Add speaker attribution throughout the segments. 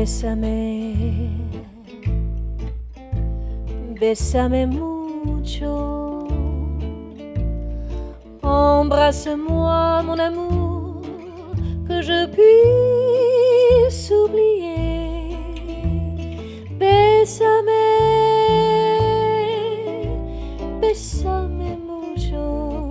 Speaker 1: Bésame, bésame mucho. Embrasse-moi, mon amour, que je puisse oublier. Bésame, bésame mucho.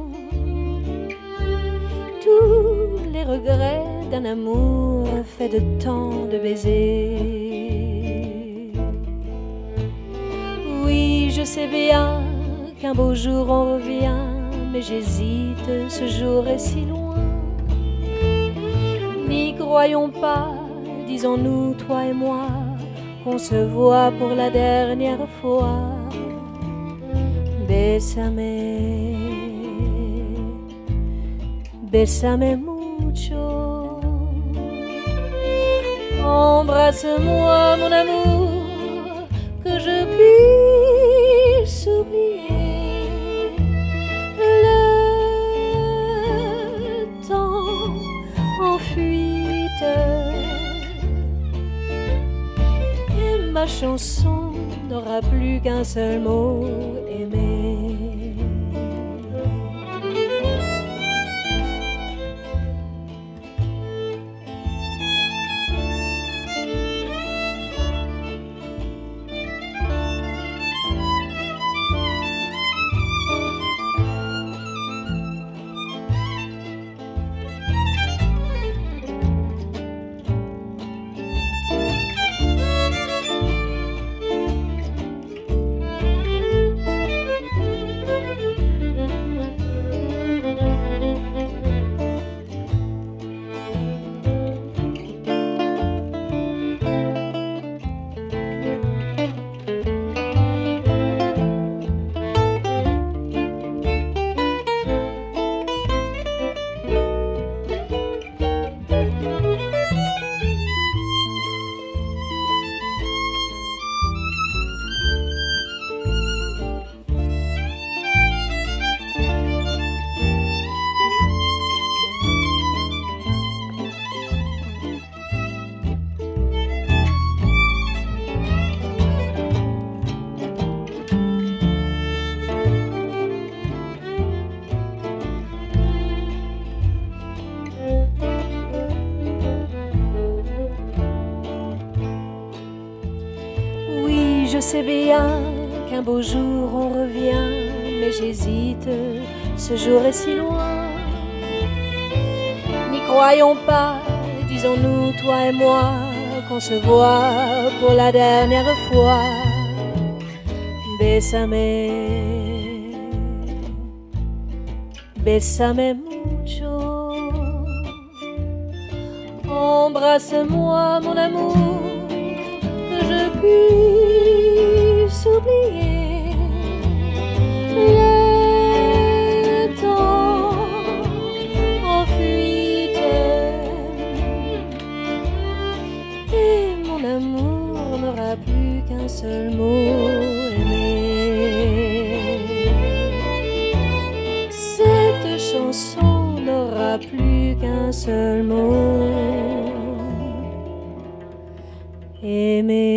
Speaker 1: Tous les regrets d'un amour fait de tant de baisers. Oui, je sais bien qu'un beau jour on revient, mais j'hésite, ce jour est si loin. N'y croyons pas, disons-nous, toi et moi, qu'on se voit pour la dernière fois. Bésame, bésame mucho. Embrasse-moi, mon amour, que je puisse oublier le temps en fuite. Et ma chanson n'aura plus qu'un seul mot, aimer. Je sais bien qu'un beau jour on revient, mais j'hésite, ce jour est si loin. N'y croyons pas, disons-nous, toi et moi, qu'on se voit pour la dernière fois. Bésame, bésame mucho. Embrasse-moi, mon amour, que je puisse oublier le temps en fuite. Et mon amour n'aura plus qu'un seul mot, aimer. Cette chanson n'aura plus qu'un seul mot, aimer.